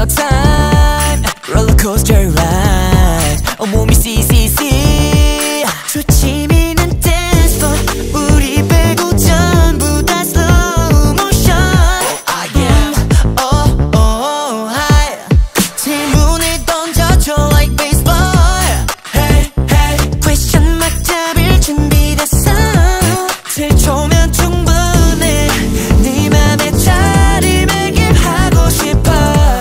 real time 롤러코스터 ride 온몸이 CCC 주치미는 dance floor 우리 빼고 전부 다 slow motion I am oh oh high 질문을 던져줘 like baseball Hey hey question mark 잡을 준비됐어 7초면 충분해 네 맘에 자리 매김하고 싶어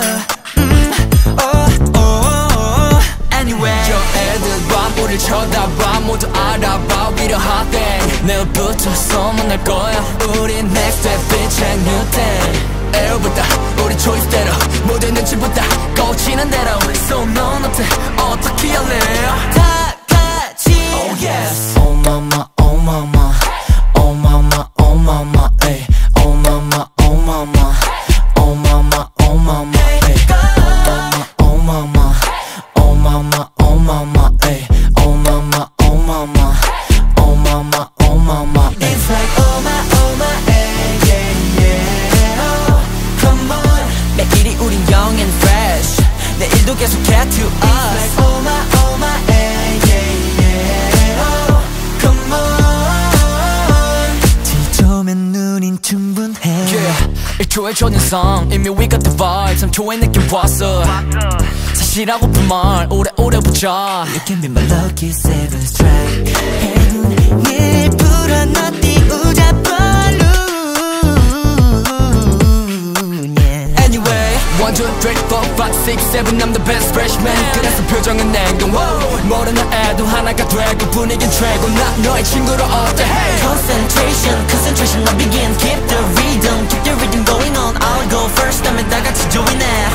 우릴 쳐다봐 모두 알아봐 We the hot thing 내일부터 소문날 거야 우린 next step bitch and new thing 에어보다 우리 초이스대로 모든 눈치보다 꽂히는 대로 So no nothing 어떻게 할래 다 같이 Oh yes Oh mama oh mama Oh mama oh mama ay Oh mama oh mama Oh mama oh mama ay Oh mama oh mama Oh mama ay Oh mama, oh mama, oh mama, oh mama. It's like oh my, eh, yeah, yeah. Oh, come on. 매일이 우린 young and fresh. 내일도 계속해 to us. It's like oh my, eh, yeah, yeah. Oh, come on. 지쳐면 눈인 충분해. Yeah, 1초의 초연성 이미 we got the vibe. 3초의 느낌 왔어. 사실하고픈 말 오래오래 보자 You can be my lucky seven strike 해눈을 불어넣 띄우자 balloon yeah. Anyway 1, 2, 3, 4, 5, 6, 7 I'm the best freshman 그래서 표정은 냉동 모르는 애도 하나가 되고 분위긴 최고 나 너의 친구로 어때 hey. Concentration I begin Keep the rhythm going on I'll go first 다음에 다 같이 join해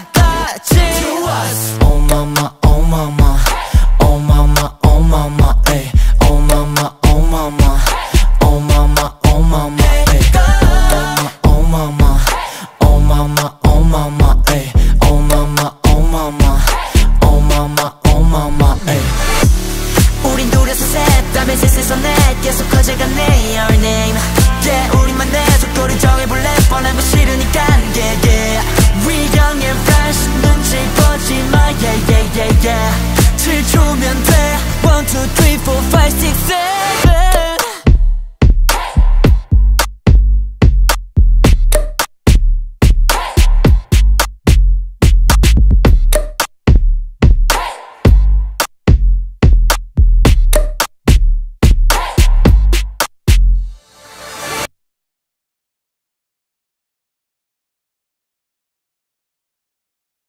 Oh mama, oh mama, oh mama, oh mama, ay. Oh mama, oh mama, oh mama, oh mama, ay. Oh mama, oh mama, oh mama, ay. Oh mama, oh mama, oh mama, oh mama, ay. 우린 둘에서 셋, 다음에 셋에서 넷 계속 커져가네 our name. Yeah, 우리만의 속도를 정해볼래 뻔하면 싫으니까 yeah yeah. We young and fresh 눈치 보지 마 yeah yeah yeah yeah 7초면 돼 1, 2, 3, 4, 5, 6, 7